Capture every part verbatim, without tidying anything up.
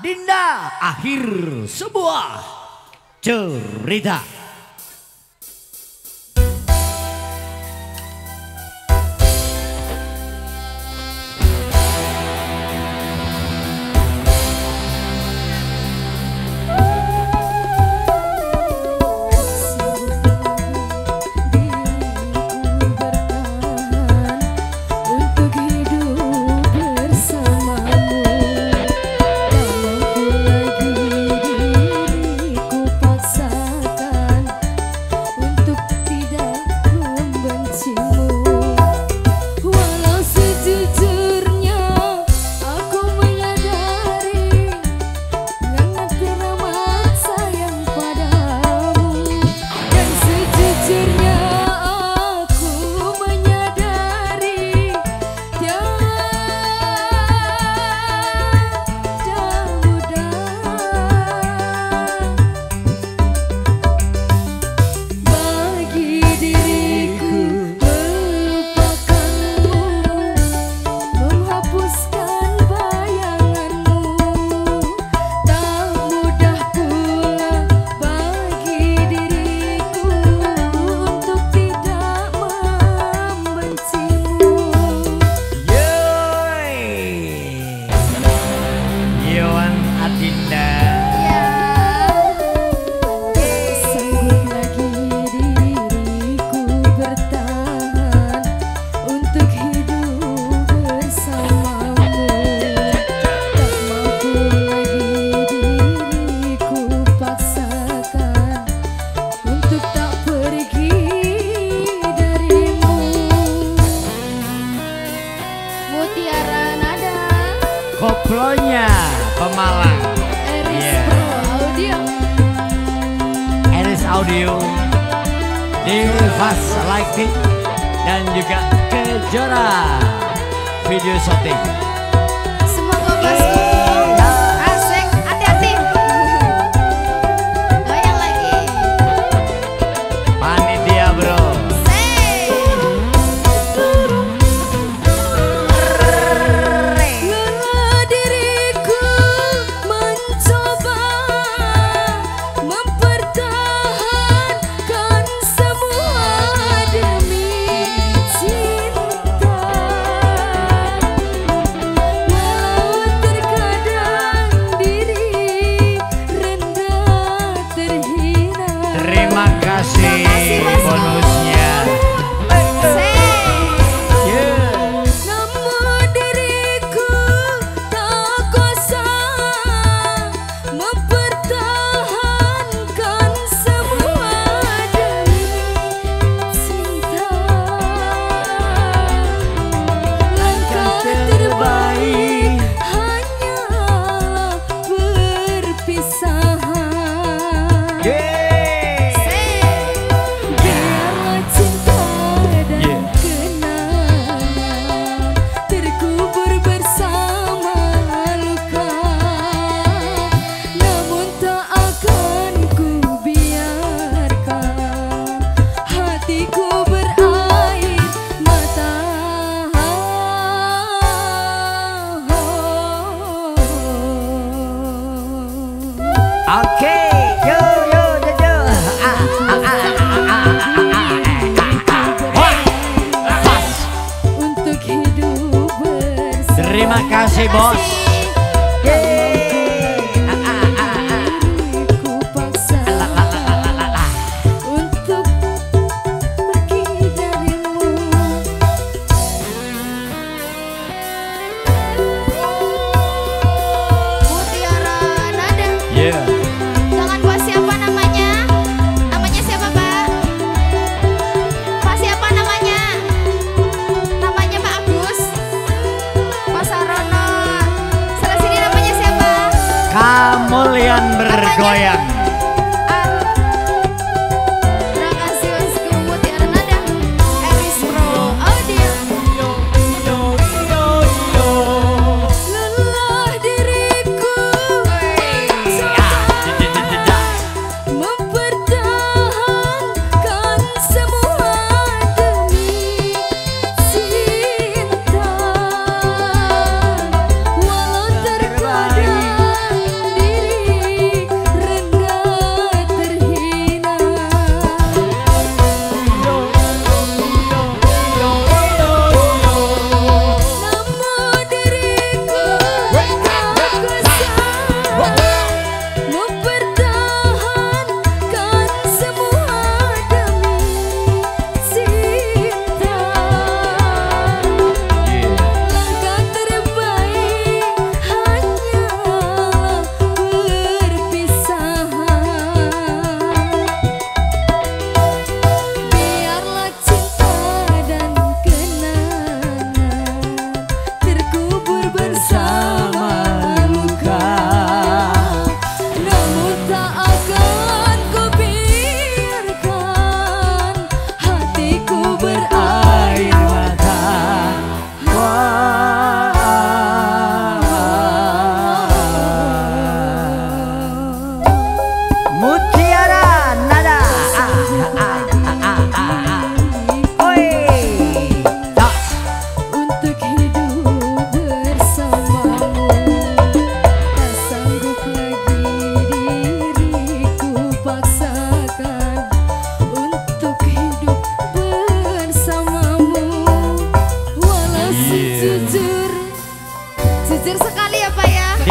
Adinda, akhir sebuah cerita. Koplonya Pemalang, Eris yeah. Pro Audio, Eris Audio, Divas Lighting, dan juga Kejora Video Shooting. semoga bosku asik, hati-hati. Goyang lagi. Panitia bro. Terima kasih bonusnya. Namun diriku tak kuasa mempertahankan semua demi cinta. Langkah terbaik hanyalah perpisahan. Oke, yo yo yo yo. Ah, ah, ah, ah, ah, ah, ah. Untuk hidup bersama. Terima kasih bos. Ku paksa untuk pergi darimu. Mutiara Nada. Yeah. Dengan Pak siapa namanya? Namanya siapa Pak? Pak siapa namanya? Namanya Pak Agus. Pak Sarono. Sebelah sini namanya siapa? Kemuliaan bergoyang. Ah. Terima kasih bosku Mutiara Nada. Eris Pro Audio. Lelah diriku mencoba mempertahankan semua demi cinta. Walau terkadang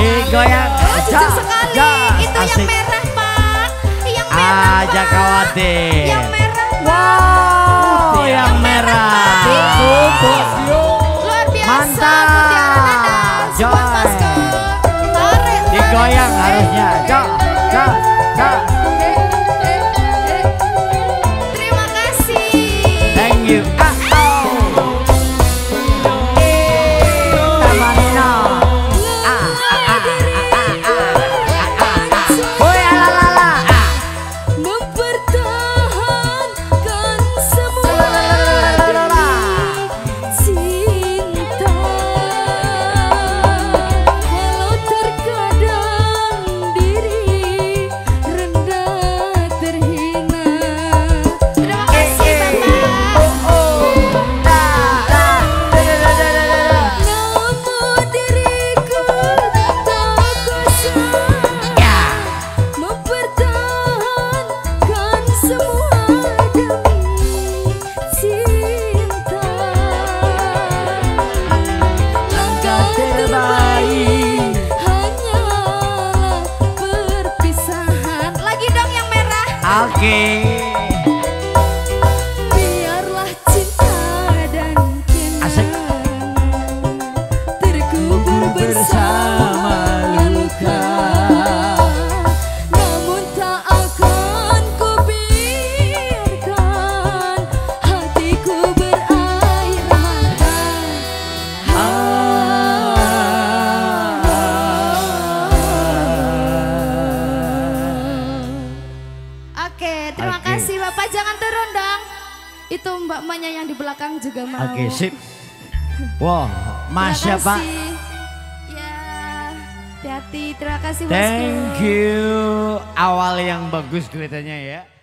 Digoyang. Oh, jujur sekali. Jas, Itu yang asik. merah, Pak. Yang merah, Aja Pak. khawatir. Yang merah, Pak. Wow, yang merah. Luar biasa. Mantap. Mutiara Nada. Joy. Support Bosco. Tarik. Digoyang tarik. harusnya. Jos, jos, jos. Terima kasih. Thank you. Ah, oh. Sama Nino. Ah, ah, ah, ah, ah, ah, ah. Woi, ala, ala, ala. Ah. Mempertahankan semua Lalalala. cinta, walau terkadang diri rendah terhina. Terima kasih Bapak. Oh, oh. Da, da, da, da, da, da, da, da. Namun diriku tak kuasa Ya. mempertahankan semua demi cinta. Langkah terbaik hanyalah perpisahan. Lagi dong yang merah. Oke. Biarlah cinta dan Asik. kenangan terkubur bersama luka, namun tak akan ku biarkan hatiku berair mata. Oke, terima Oke. kasih Bapak. Jangan turun dong. Itu Mbak Manya yang di belakang juga mau. Oke, sip. Wow, Masya Terima Pak. kasih. Ya, hati-hati. Terima kasih Bosku. Thank you. Awal yang bagus kelihatannya ya.